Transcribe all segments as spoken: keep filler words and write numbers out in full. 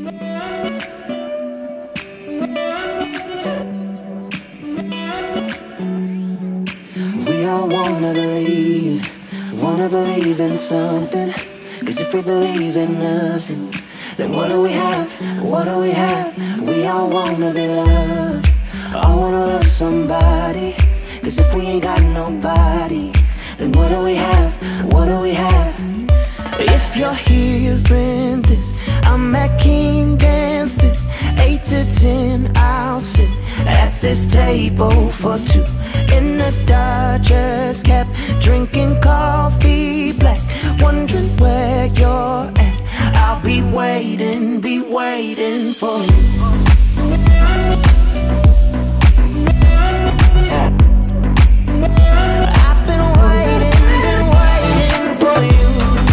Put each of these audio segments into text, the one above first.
We all wanna believe, wanna believe in something. Cause if we believe in nothing, then what do we have, what do we have? We all wanna be loved, all wanna love somebody. Cause if we ain't got nobody, then what do we have, what do we have? If you're hearing this, I'm at King and Fifth. Eight to ten, I'll sit at this table for two in the Dodgers cap, drinking coffee black, wondering where you're at. I'll be waiting, be waiting for you. I've been waiting, been waiting for you.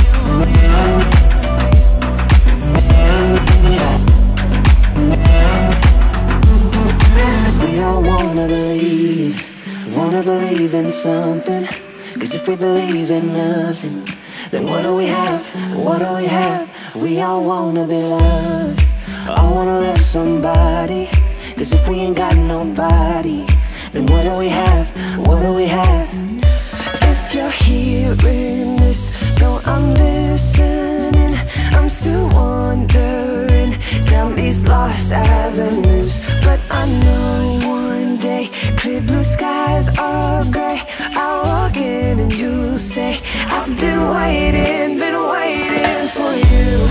We all wanna believe, wanna believe in something. Cause if we believe in nothing, then what do we have, what do we have? We all wanna be loved, all wanna love somebody. Cause if we ain't got nobody, then what do we have, what do we have? If you're hearing this, no, I'm listening. I'm still wandering down these lost avenues. But I know one day, clear blue skies are gray. I'll walk in and you'll say, I've been waiting, been waiting for you.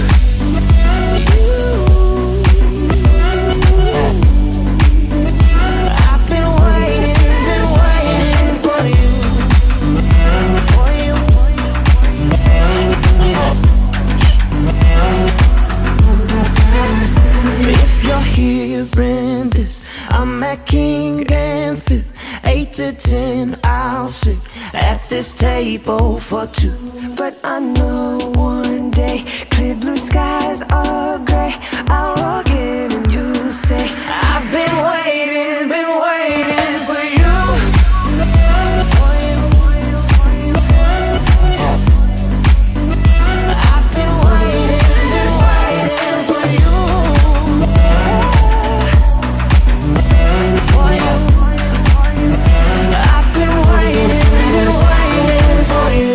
I've been waiting, been waiting for you. For you. If you're hearing this, I'm at King and Fifth. Eight to ten, I'll sit at this table for two. But I know one day, clear blue skies are gray. I'll walk in and you'll say, I've been waiting, been waiting for you. I've been waiting, been waiting for you. For you. I've been waiting, been waiting for you.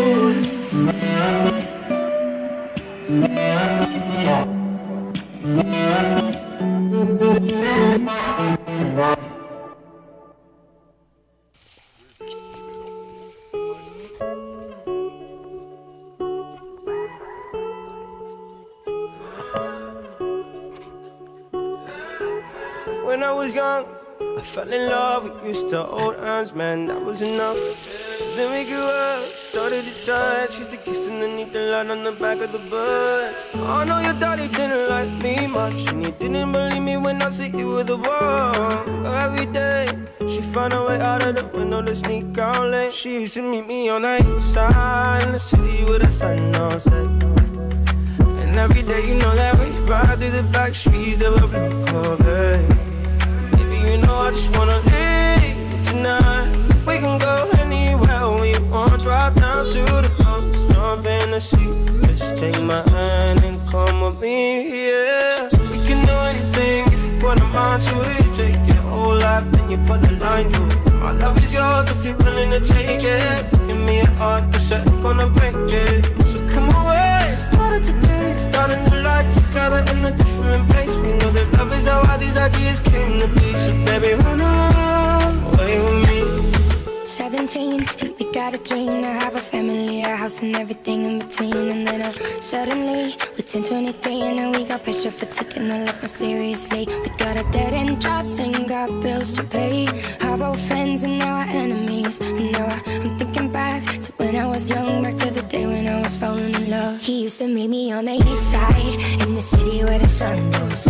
When I was young, I fell in love, we used to hold hands, man, that was enough. Then we grew up, started to touch, used to kiss underneath the light on the back of the bus. I know your daddy didn't like me much, and he didn't believe me when I said you were the one. Every day, she found a way out of the window to sneak out late. She used to meet me on the east side, in the city with the sun on set. And every day, you know that we ride through the back streets of a blue Corvette. You know I just wanna leave tonight. We can go anywhere we want. Drive down to the coast, jump in the sea. Just take my hand and come with me, yeah. We can do anything if you put a mind to it. Take your whole life, then you put a line through it. My love is yours if you're willing to take it. Give me a heart, cause I'm gonna break it. So come away, started today. Start a new life together in a different place. We know that love is how all these ideas came to be. So baby, run away with me. Seventeen, and we got a dream to have a family, a house and everything in between. And then uh, suddenly, we're ten, twenty-three, and now we got pressure for taking our life more seriously. We got a dead-end jobs and got bills to pay. Our old friends and now our enemies. And now I, I'm thinking back to when I was young, back to the day when I was falling in love. He used to meet me on the east side, in the city where the sun don't set.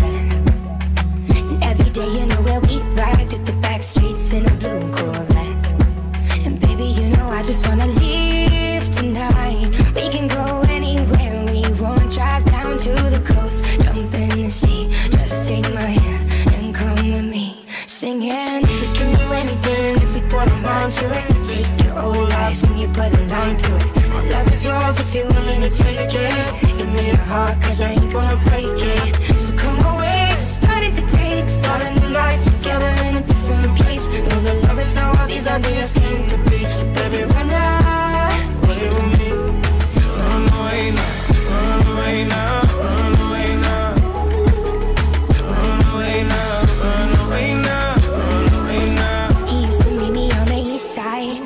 And every day, you know where we ride through the back streets in a blue Corvette. And baby, you know I just wanna leave tonight. We can go anywhere we want. Drive down to the coast, jump in the sea. Just take my hand and come with me, singing. We can do anything if we put a mind to it. Take your whole life and you put a line through it. My love is yours if you're willing to take it. Give me your heart, cause I ain't gonna break it. So come on. just came to be. So baby, run away with me. Run away now, run away now, run away now. Run away now, run away now, run away now. He used to meet me on the east side.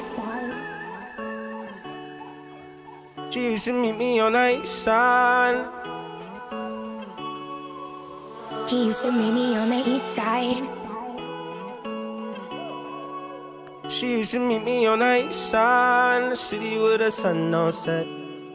She used to meet me on the east side. He used to meet me on the east side. She used to meet me on the east side, in the city where the sun don't set.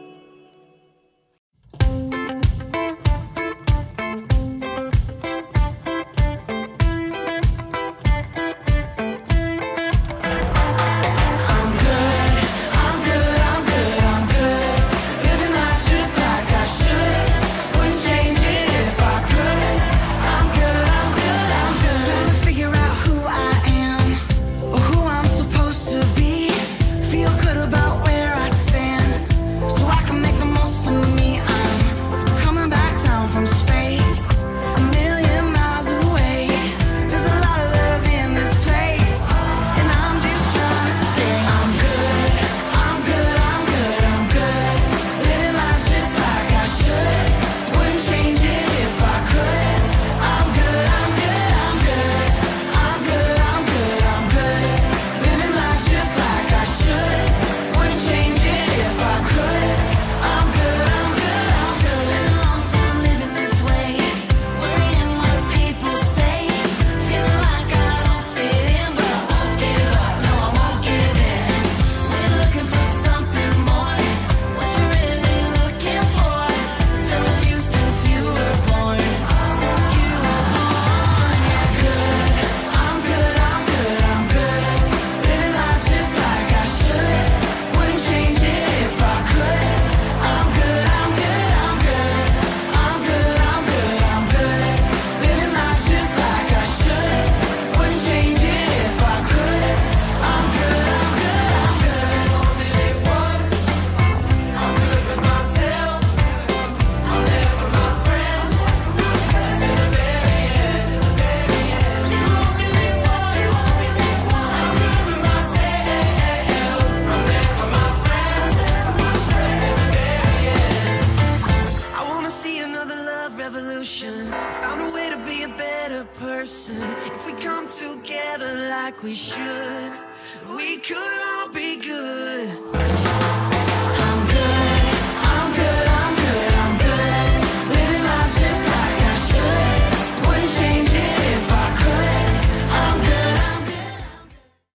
Found a way to be a better person. If we come together like we should, we could all be good.